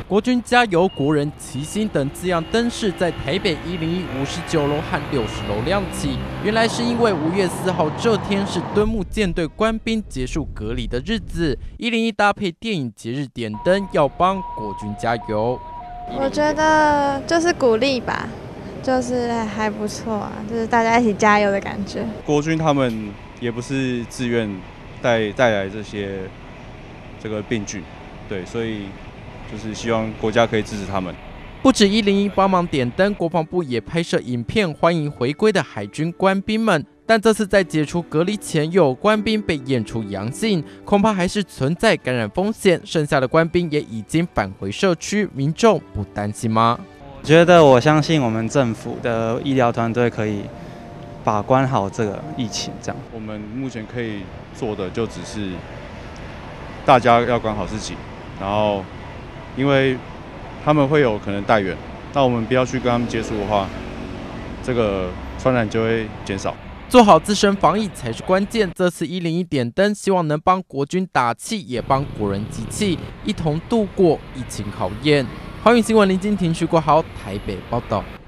国军加油，国人齐心等字样灯饰在台北10159楼和60楼亮起。原来是因为5月4号这天是敦睦舰队官兵结束隔离的日子，101搭配电影节日点灯，要帮国军加油。 我觉得就是鼓励吧，就是还不错啊，就是大家一起加油的感觉。 国军他们也不是自愿带来这个病菌，对，所以就是希望国家可以支持他们。 不止101帮忙点灯，国防部也拍摄影片欢迎回归的海军官兵们。但这次在解除隔离前，又有官兵被验出阳性，恐怕还是存在感染风险。剩下的官兵也已经返回社区，民众不担心吗？ 我相信我们政府的医疗团队可以把关好这个疫情。这样， 我们目前可以做的就只是大家要管好自己，然后因为他们会有可能带源，那我们不要去跟他们接触的话，这个传染就会减少。 做好自身防疫才是关键。这次101点灯，希望能帮国军打气，也帮国人集气，一同度过疫情考验。华语新闻林金廷、徐国豪台北报道。